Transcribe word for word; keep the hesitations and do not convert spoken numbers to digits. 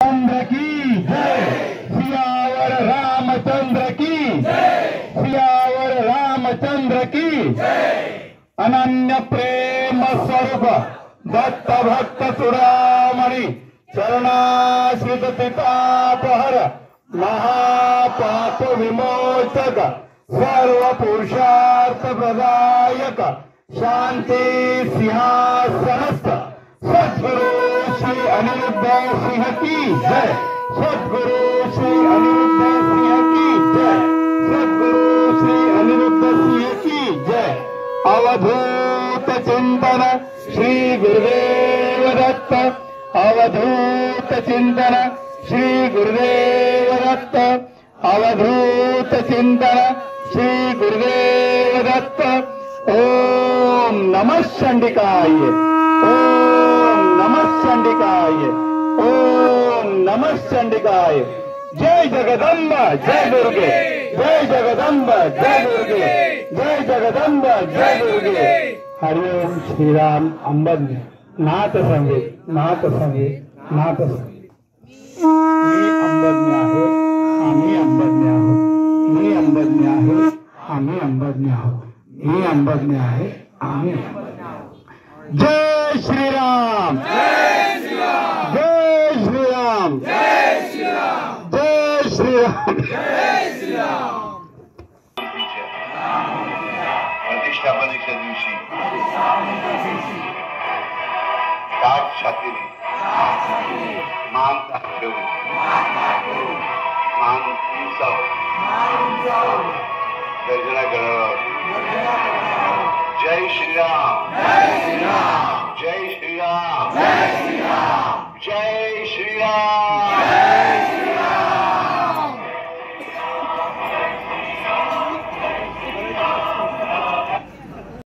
चंद्र की जय, सियावर रामचंद्र की जय, सियावर रामचंद्र की जय। अनन्य प्रेम स्वरूप दत्त भक्त चुडामणी चरणाश्रित पितापहर महापाप विमोचक सर्व पुरुषार्थ प्रदायक शांती सिंहासनस्थ सद्गुरु श्री अनिरुद्ध सिंह की जय, सद्गुरु श्री अनिरुद्ध सिंह की जय, सद्गुरु श्री अनिरुद्ध सिंह की जय। अवधूत चिंतन श्री गुरुदेव दत्त, अवधूत चिंतन श्री गुरुदेव दत्त, अवधूत चिंतन श्री गुरुदेव दत्त। ओम नमः चंडिकाय, ओम नमः चंडिकाय, ओम नमः चंडिकाय। जय जगदम्बा जय दुर्गे, जय जगदम्बा जय दुर्गे, जय जगदम्बा जय दुर्गे। हरिओम श्रीराम अंबज्ञ नाथ संगीत, नाथ संगीत, नाथ संगीत। मी अंबज्ञ आहे, आम्ही अंबज्ञ आहोत, मी अंबज्ञ आहे, आम्ही अंबज्ञ आहोत, मी अंबज्ञ आहे, आम्ही अंबज्ञ आहोत। जय श्रीराम, जय श्रीराम, जय श्रीराम, जय श्रीराम, जय श्रीराम, जय श्रीराम। प्रतिष्ठापनेच्या दिवशी ताट छातीने मान ठेवून मान उंचावून गर्जना करावं। जय श्रीराम, जय श्रीराम, जय श्रीराम, जय श्रीराम, जय श्रीराम।